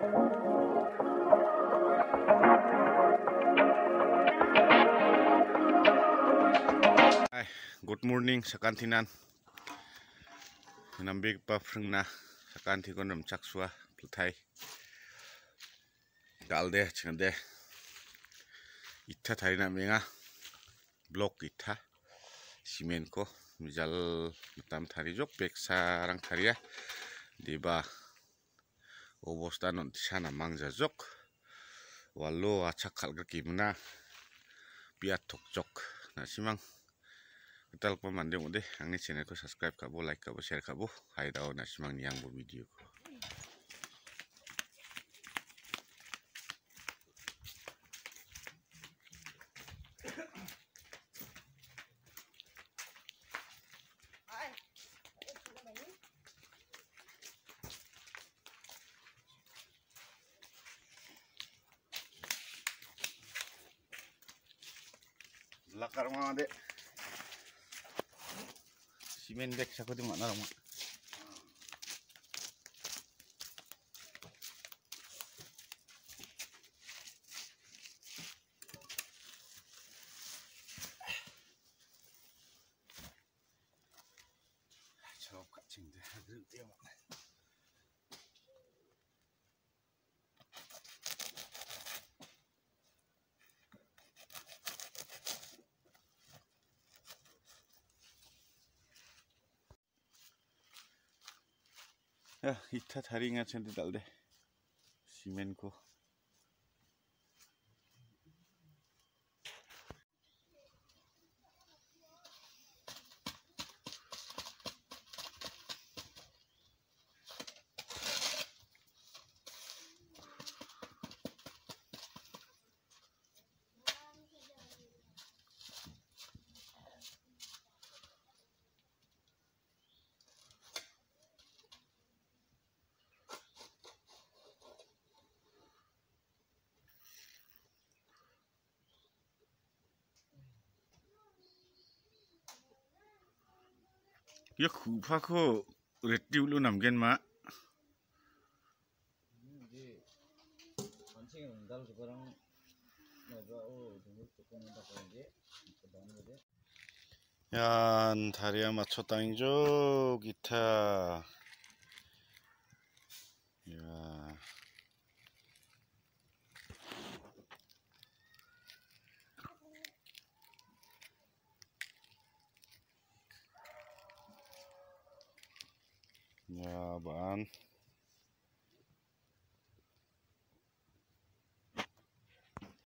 Hai, good morning sakantinan. Nambik pa frungna sakanti kon ram chaksua pluthai. Galde chngde. Itha tharina menga blok itha simen ko mijal matam thari jok peksa rang tharia diba obostha non sana mangja jok wallo achak khalga kimna piat thok jok na simang tal pa mande mode angni channel ko subscribe kabo like kabo share kabo hai dao na simang niang bo video ko lakar ma de simen dek sakoti mana rama chok kaching de hadu dia ma ya itha tharinga chende dalde simen ko ya khupa ko retti ulu namgen ma yan 다리야 맞춰 땅이죠 기타 ya ban